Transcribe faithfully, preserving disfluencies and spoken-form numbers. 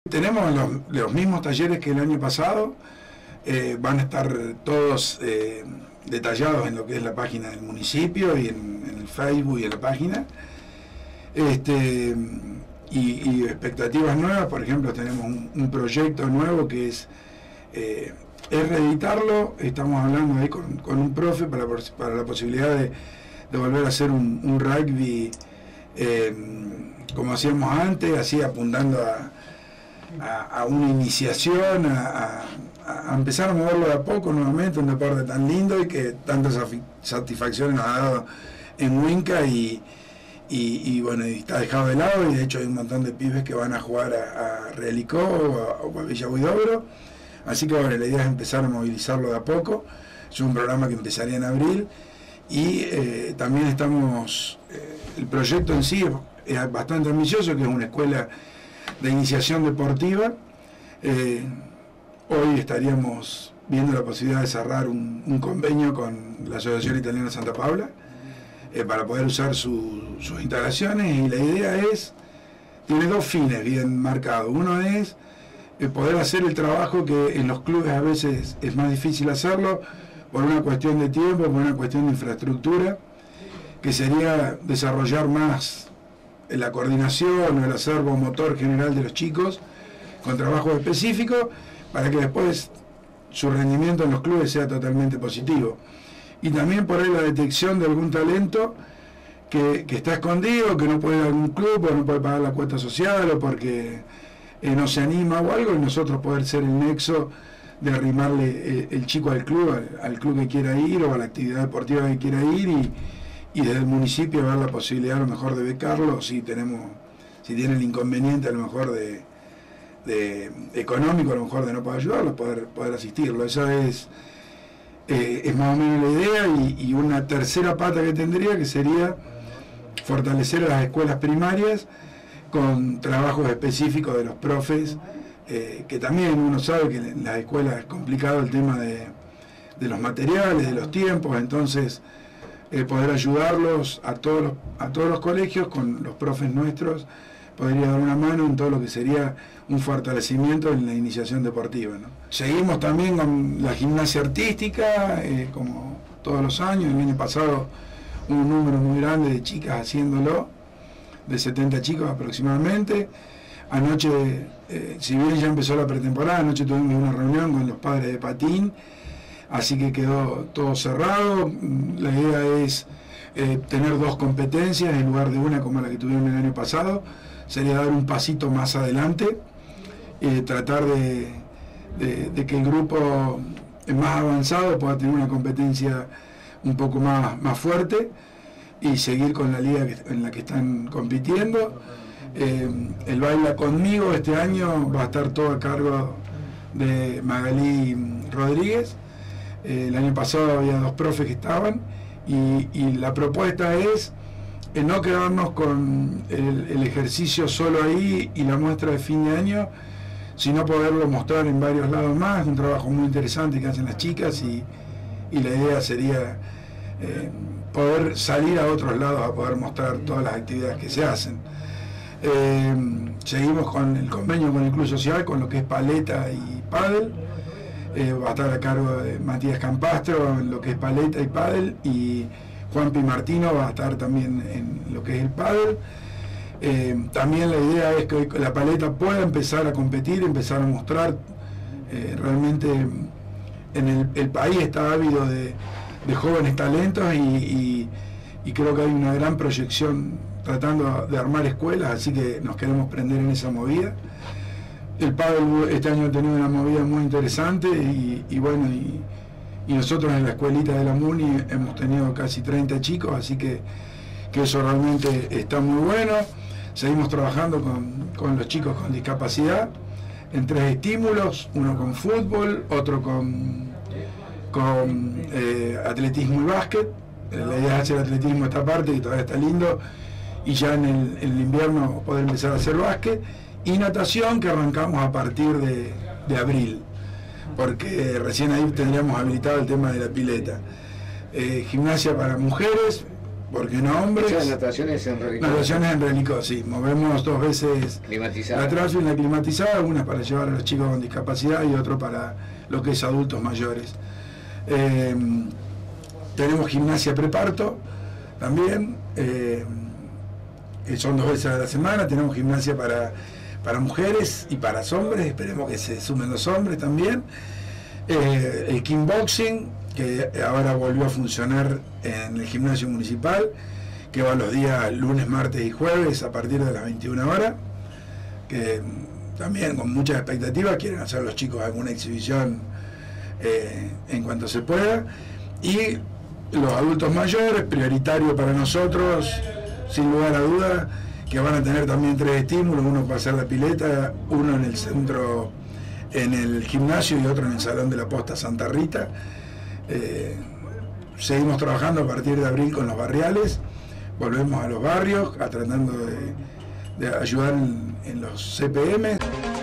Tenemos los, los mismos talleres que el año pasado, eh, van a estar todos eh, detallados en lo que es la página del municipio y en, en el Facebook y en la página. Este, y, y expectativas nuevas, por ejemplo, tenemos un, un proyecto nuevo que es, eh, es reeditarlo. Estamos hablando ahí con, con un profe para, para la posibilidad de, de volver a hacer un, un rugby eh, como hacíamos antes, así apuntando a A, a una iniciación, a, a, a empezar a moverlo de a poco nuevamente, un deporte tan lindo y que tantas satisfacciones nos ha dado en Huinca y, y, y bueno, y está dejado de lado, y de hecho hay un montón de pibes que van a jugar a, a Realicó o a, a Villa Huidobro, así que bueno, la idea es empezar a movilizarlo de a poco. Es un programa que empezaría en abril y eh, también estamos, eh, el proyecto en sí es, es bastante ambicioso, que es una escuela de iniciación deportiva. Eh, hoy estaríamos viendo la posibilidad de cerrar un, un convenio con la Asociación Italiana Santa Paula eh, para poder usar su, sus instalaciones, y la idea es, tiene dos fines bien marcados. Uno es eh, poder hacer el trabajo que en los clubes a veces es más difícil hacerlo por una cuestión de tiempo, por una cuestión de infraestructura, que sería desarrollar más la coordinación o el acervo motor general de los chicos con trabajos específicos para que después su rendimiento en los clubes sea totalmente positivo. Y también por ahí la detección de algún talento que, que está escondido, que no puede ir a algún club o no puede pagar la cuota social o porque eh, no se anima o algo, y nosotros poder ser el nexo de arrimarle eh, el chico al club, al, al club que quiera ir o a la actividad deportiva que quiera ir, y y desde el municipio ver la posibilidad a lo mejor de becarlo, si tenemos, si tiene el inconveniente a lo mejor de, de económico, a lo mejor de no poder ayudarlo, poder, poder asistirlo. Esa es, eh, es más o menos la idea, y, y una tercera pata que tendría, que sería fortalecer a las escuelas primarias con trabajos específicos de los profes, eh, que también uno sabe que en las escuelas es complicado el tema de, de los materiales, de los tiempos, entonces Eh, poder ayudarlos a todos los, a todos los colegios con los profes nuestros, podría dar una mano en todo lo que sería un fortalecimiento en la iniciación deportiva, ¿no? Seguimos también con la gimnasia artística, eh, como todos los años. El año pasado un número muy grande de chicas haciéndolo, de setenta chicos aproximadamente. Anoche, eh, si bien ya empezó la pretemporada, anoche tuvimos una reunión con los padres de patín, así que quedó todo cerrado. La idea es eh, tener dos competencias en lugar de una como la que tuvieron el año pasado. Sería dar un pasito más adelante, eh, tratar de, de, de que el grupo más avanzado pueda tener una competencia un poco más, más fuerte y seguir con la liga que, en la que están compitiendo. Eh, el Baila Conmigo este año va a estar todo a cargo de Magalí Rodríguez. El año pasado había dos profes que estaban, y, y la propuesta es eh, no quedarnos con el, el ejercicio solo ahí y la muestra de fin de año, sino poderlo mostrar en varios lados más. Es un trabajo muy interesante que hacen las chicas, y, y la idea sería eh, poder salir a otros lados a poder mostrar todas las actividades que se hacen. Eh, seguimos con el convenio con el Club Social, con lo que es paleta y pádel. Eh, va a estar a cargo de Matías Campastro en lo que es paleta y pádel, y Juanpi Martino va a estar también en lo que es el pádel. Eh, también la idea es que la paleta pueda empezar a competir, empezar a mostrar. Eh, realmente en el, el país está ávido de, de jóvenes talentos, y, y, y creo que hay una gran proyección tratando de armar escuelas, así que nos queremos prender en esa movida. El pádel este año ha tenido una movida muy interesante, y, y bueno, y, y nosotros en la escuelita de la MUNI hemos tenido casi treinta chicos, así que, que eso realmente está muy bueno. Seguimos trabajando con, con los chicos con discapacidad en tres estímulos, uno con fútbol, otro con, con eh, atletismo y básquet. La idea es hacer atletismo esta parte, que todavía está lindo, y ya en el, en el invierno poder empezar a hacer básquet. Y natación, que arrancamos a partir de, de abril, porque recién ahí tendríamos habilitado el tema de la pileta. Eh, gimnasia para mujeres, ¿por qué no hombres? Muchas nataciones en Relicó. Nataciones en Relicó, sí. Movemos dos veces Climatizada. la trazo y la climatizada, una para llevar a los chicos con discapacidad y otro para lo que es adultos mayores. Eh, tenemos gimnasia preparto también, eh, son dos veces a la semana. Tenemos gimnasia para, para mujeres y para hombres, esperemos que se sumen los hombres también. Eh, el kickboxing, que ahora volvió a funcionar en el gimnasio municipal, que va los días lunes, martes y jueves a partir de las veintiuna horas, que también con muchas expectativas quieren hacer los chicos alguna exhibición eh, en cuanto se pueda. Y los adultos mayores, prioritario para nosotros, sin lugar a dudas, que van a tener también tres estímulos: uno para hacer la pileta, uno en el centro, en el gimnasio, y otro en el Salón de la Posta Santa Rita. Eh, seguimos trabajando a partir de abril con los barriales, volvemos a los barrios a tratando de, de ayudar en, en los C P M.